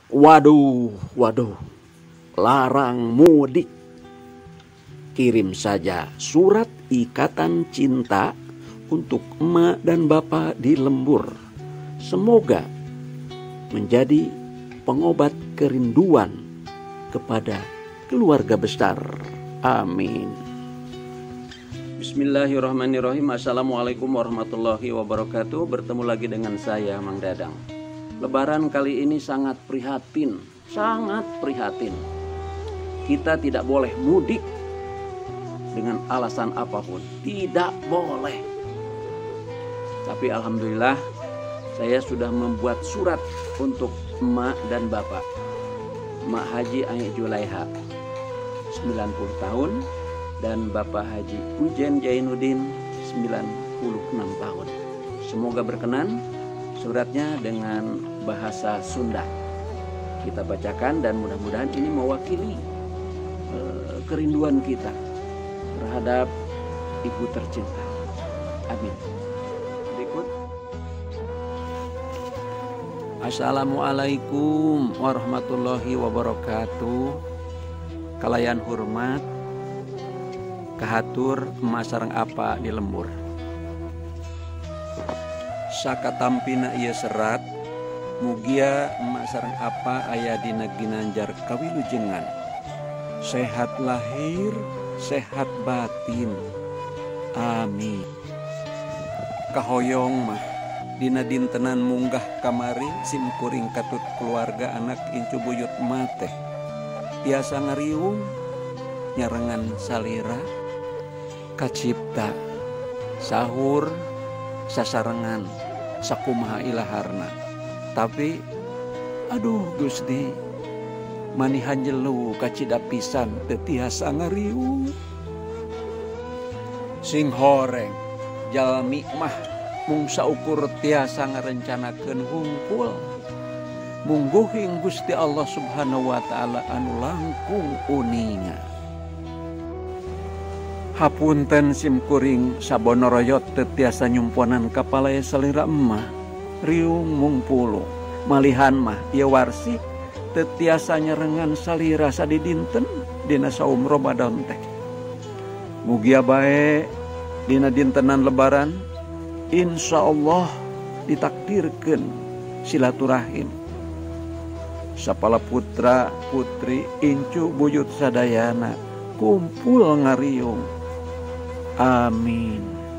Waduh, waduh, larang mudik. Kirim saja surat ikatan cinta untuk emak dan bapak di lembur. Semoga menjadi pengobat kerinduan kepada keluarga besar. Amin. Bismillahirrahmanirrahim. Assalamualaikum warahmatullahi wabarakatuh. Bertemu lagi dengan saya, Mang Dadang. Lebaran kali ini sangat prihatin, sangat prihatin. Kita tidak boleh mudik dengan alasan apapun, tidak boleh. Tapi alhamdulillah saya sudah membuat surat untuk emak dan bapak. Emak Haji Ai Julaiha 90 tahun dan Bapak Haji Ujen Jainuddin 96 tahun. Semoga berkenan. Suratnya dengan bahasa Sunda kita bacakan dan mudah-mudahan ini mewakili kerinduan kita terhadap ibu tercinta. Amin. Berikut. Assalamualaikum warahmatullahi wabarakatuh. Kalayan hormat kahatur emas sareng apa di lembur. Sakatampina ieu serat mugia emas sareng apa aya dina ginanjar kawilujengan. Sehat lahir, sehat batin. Amin. Kahoyong mah dina dintenan munggah kamari simkuring katut keluarga anak incu buyut mate. Tiasa ngariung nyarengan salira kacipta sahur sasarengan sakumaha ilaharna. Tapi aduh Gusti manihan jelu kacida pisan teu tiasa ngariung. Sing horeng jalmi mah mung saukur tiasa ngarencanakeun hungkul. Mungguhing Gusti Allah Subhanahu wa taala anu langkung uninga. Hapunten simkuring sabonoroyot teu tiasa nyumponan kapalae salira emah riung mungpulu. Malihan mah ieu warsi teu tiasa nyerengan salira sadidinten dina saum Ramadan teh. Mugia bae dina dintenan lebaran insyaallah ditakdirkeun silaturahim. Sapala putra putri incu buyut sadayana kumpul ngariung. Amin.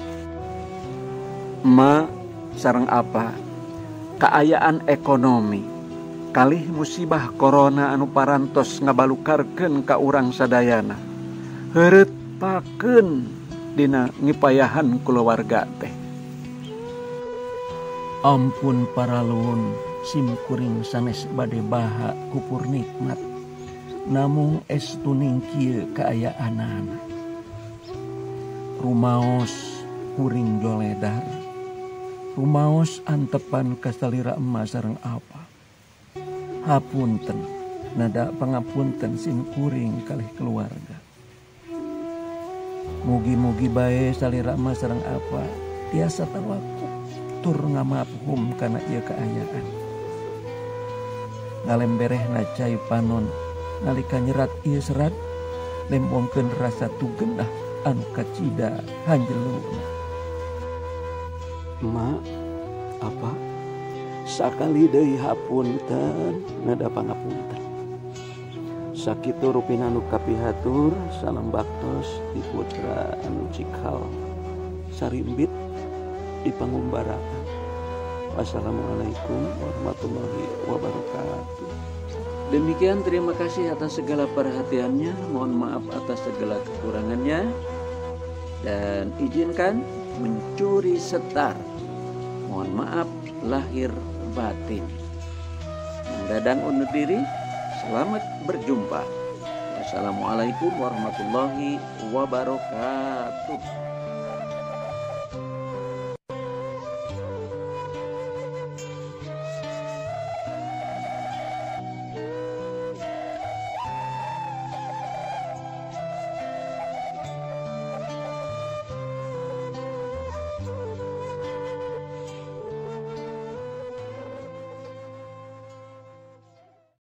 Ma sareng apa kaayaan ekonomi kalih musibah corona anu parantos ngabalukarkeun ka urang sadayana heureut pakeun dina ngipayahan kulawarga teh. Ampun paralun simkuring sanes bade baha kupur nikmat namung estuning kieu kaayaanana. Rumaos kuring joledar, rumaos antepan kasalira emas sareng apa. Hapunten nada pangapunten simkuring kalih keluarga. Mugi-mugi bae salira emas sareng apa tiasa tawaku tur ngamaphum kana ieu kaayaan. Ngalemberehna cai panon nalika nyerat ieu serat lempongkeun rasa tugenah anu kacida hanjeluna. Mak, apa? Sakali deui hapunten, nada pangapunten. Sakitu rupina nu kapihatur salam baktos di putra anu cikal sarimbit di pangumbarakan. Wassalamualaikum warahmatullahi wabarakatuh. Demikian, terima kasih atas segala perhatiannya. Mohon maaf atas segala kekurangannya. Dan izinkan mencuri setar. Mohon maaf lahir batin. Mang Dadang undur diri. Selamat berjumpa. Wassalamualaikum warahmatullahi wabarakatuh.